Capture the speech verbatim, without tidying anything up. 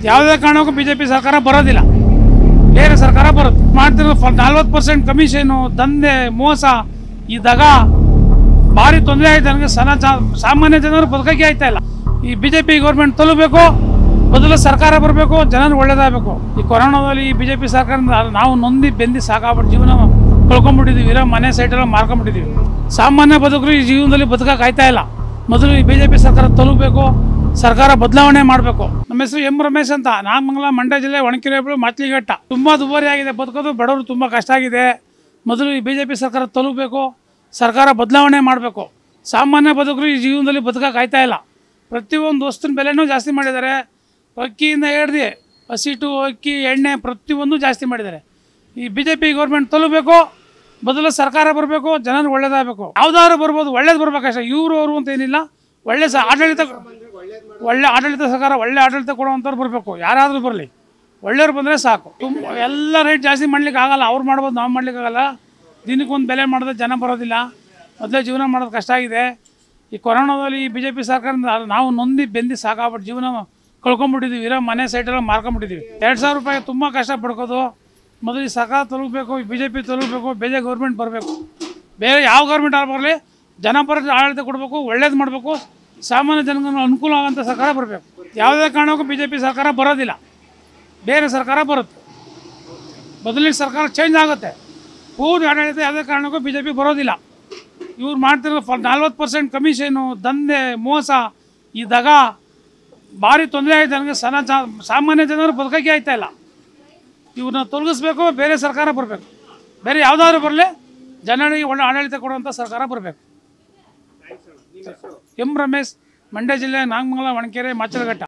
ಯಾವುದೇ ಕಾರಣಕ್ಕೂ ಬಿಜೆಪಿ ಸರ್ಕಾರ ಬರೋದಿಲ್ಲ, ಬೇರೆ ಸರ್ಕಾರ ಬರುತ್ತೆ. ಮಾಡ್ತಿರೋ ನಲ್ವತ್ತು ಪರ್ಸೆಂಟ್ ಕಮಿಷನು, ದಂಧೆ, ಮೋಸ, ಈ ದಗ ಭಾರಿ ತೊಂದರೆ ಆಯ್ತು ನನಗೆ. ಸನ ಸಾಮಾನ್ಯ ಜನರು ಬದುಕಕ್ಕೆ ಆಯ್ತಾ ಇಲ್ಲ. ಈ ಬಿಜೆಪಿ ಗೌರ್ಮೆಂಟ್ ತಲುಪಬೇಕು, ಬದಲು ಸರ್ಕಾರ ಬರಬೇಕು, ಜನರು ಒಳ್ಳೇದಾಗಬೇಕು. ಈ ಕೊರೋನಾದಲ್ಲಿ ಈ ಬಿಜೆಪಿ ಸರ್ಕಾರದಿಂದ ನಾವು ನೊಂದಿ ಬೆಂದಿ ಸಾಕಾಗ್ಬಿಟ್ಟು ಜೀವನ ಕಳ್ಕೊಂಡ್ಬಿಟ್ಟಿದ್ದೀವಿ, ಇರೋ ಮನೆ ಸೈಟೆಲ್ಲ ಮಾರ್ಕೊಂಡ್ಬಿಟ್ಟಿದ್ದೀವಿ. ಸಾಮಾನ್ಯ ಬದುಕರು ಈ ಜೀವನದಲ್ಲಿ ಬದುಕಕ್ಕೆ ಆಯ್ತಾ ಇಲ್ಲ. ಮೊದಲು ಈ ಬಿಜೆಪಿ ಸರ್ಕಾರ ತಲುಪಬೇಕು, ಸರ್ಕಾರ ಬದಲಾವಣೆ ಮಾಡಬೇಕು. ನಮ್ಮ ಹೆಸರು ಎಂ ರಮೇಶ್ ಅಂತ, ನಾಗಮಂಗಲ, ಮಂಡ್ಯ ಜಿಲ್ಲೆ, ಒಣಕೆರೆ ಹೋಬಳಿ, ಮತ್ಲಿಘಟ್ಟ. ತುಂಬ ದುಬಾರಿ ಆಗಿದೆ ಬದುಕೋದು, ಬಡವರು ತುಂಬ ಕಷ್ಟ ಆಗಿದೆ. ಮೊದಲು ಈ ಬಿಜೆಪಿ ಸರ್ಕಾರ ತಲುಪಬೇಕು, ಸರ್ಕಾರ ಬದಲಾವಣೆ ಮಾಡಬೇಕು. ಸಾಮಾನ್ಯ ಬದುಕರು ಈ ಜೀವನದಲ್ಲಿ ಬದುಕಕ್ಕೆ ಆಯ್ತಾ ಇಲ್ಲ. ಪ್ರತಿಯೊಂದು ವಸ್ತುವಿನ ಬೆಲೆನೂ ಜಾಸ್ತಿ ಮಾಡಿದ್ದಾರೆ. ಅಕ್ಕಿಯಿಂದ ಹಿಡ್ದು ಹಸಿಟ್ಟು, ಅಕ್ಕಿ, ಎಣ್ಣೆ ಪ್ರತಿಯೊಂದು ಜಾಸ್ತಿ ಮಾಡಿದ್ದಾರೆ. ಈ ಬಿ ಜೆ ಪಿ ಗೌರ್ಮೆಂಟ್ ತಲುಪಬೇಕು, ಬದಲು ಸರ್ಕಾರ ಬರಬೇಕು, ಜನರು ಒಳ್ಳೇದಾಗಬೇಕು. ಯಾವುದಾದ್ರು ಬರ್ಬೋದು, ಒಳ್ಳೇದು ಬರ್ಬೇಕಷ್ಟೇ. ಇವರು ಅವರು ಅಂತ ಏನಿಲ್ಲ, ಒಳ್ಳೆ ಸ ಆಡಳಿತ ಒಳ್ಳೆ ಆಡಳಿತ ಸರ್ಕಾರ, ಒಳ್ಳೆ ಆಡಳಿತ ಕೊಡುವಂಥವ್ರು ಬರಬೇಕು. ಯಾರಾದರೂ ಬರಲಿ, ಒಳ್ಳೆಯವ್ರು ಬಂದರೆ ಸಾಕು. ತುಂಬ ಎಲ್ಲ ರೇಟ್ ಜಾಸ್ತಿ ಮಾಡ್ಲಿಕ್ಕೆ ಆಗಲ್ಲ, ಅವ್ರು ಮಾಡ್ಬೋದು, ನಾವು ಮಾಡ್ಲಿಕ್ಕಾಗಲ್ಲ. ದಿನಕ್ಕೊಂದು ಬೆಲೆ ಮಾಡಿದ್ರೆ ಜನ ಬರೋದಿಲ್ಲ. ಮೊದಲೇ ಜೀವನ ಮಾಡೋದು ಕಷ್ಟ ಆಗಿದೆ. ಈ ಕೊರೋನಾದಲ್ಲಿ ಈ ಬಿ ಜೆ ಪಿ ಸರ್ಕಾರದಿಂದ ನಾವು ನೊಂದಿ ಬೆಂದಿ ಸಾಕಾಗ್ಬಿಟ್ಟು ಜೀವನ ಕಳ್ಕೊಂಡ್ಬಿಟ್ಟಿದ್ದೀವಿ, ಇರೋ ಮನೆ ಸೈಟೆಲ್ಲ ಮಾರ್ಕೊಂಡ್ಬಿಟ್ಟಿದ್ದೀವಿ. ಎರಡು ಸಾವಿರ ರೂಪಾಯಿ ತುಂಬ ಕಷ್ಟ ಪಡ್ಕೋದು. ಮೊದಲು ಈ ಸರ್ಕಾರ ತಲುಪಬೇಕು, ಈ ಬಿ ಜೆ ಪಿ ತಲುಪಬೇಕು, ಬೇರೆ ಗೌರ್ಮೆಂಟ್ ಬರಬೇಕು. ಬೇರೆ ಯಾವ ಗೌರ್ಮೆಂಟ್ ಆಗಿ ಬರಲಿ, ಜನಪರ ಆಡಳಿತ ಕೊಡಬೇಕು, ಒಳ್ಳೇದು ಮಾಡಬೇಕು, ಸಾಮಾನ್ಯ ಜನಗಳಿಗೆ ಅನುಕೂಲ ಆಗೋಂಥ ಸರ್ಕಾರ ಬರಬೇಕು. ಯಾವುದೇ ಕಾರಣಕ್ಕೂ ಬಿ ಜೆ ಪಿ ಸರ್ಕಾರ ಬರೋದಿಲ್ಲ, ಬೇರೆ ಸರ್ಕಾರ ಬರುತ್ತೆ. ಬದಲಿನ ಸರ್ಕಾರ ಚೇಂಜ್ ಆಗುತ್ತೆ. ಪೂರ್ತಿ ಆಡಳಿತ ಯಾವುದೇ ಕಾರಣಕ್ಕೂ ಬಿ ಜೆ ಪಿ ಬರೋದಿಲ್ಲ. ಇವ್ರು ಮಾಡ್ತಿರೋ ನಲ್ವತ್ತು ಪರ್ಸೆಂಟ್ ಕಮಿಷನು, ದಂಧೆ, ಮೋಸ, ಈ ದಗ ಭಾರಿ ತೊಂದರೆ ಆಯ್ತು ನನಗೆ. ಸನ ಸಾಮಾನ್ಯ ಜನರು ಬದುಕಕ್ಕೆ ಆಯ್ತಾ ಇಲ್ಲ. ಇವ್ರನ್ನ ತೊಲಗಿಸ್ಬೇಕು, ಬೇರೆ ಸರ್ಕಾರ ಬರಬೇಕು. ಬೇರೆ ಯಾವುದಾದ್ರು ಬರಲಿ, ಜನರಿಗೆ ಒಳ್ಳೆ ಆಡಳಿತ ಕೊಡುವಂಥ ಸರ್ಕಾರ ಬರಬೇಕು. ಎಂ ರಮೇಶ್, ಮಂಡ್ಯ ಜಿಲ್ಲೆ, ನಾಗಮಂಗಲ, ಒಣಕೆರೆ, ಮಚ್ಚಲಘಟ್ಟ.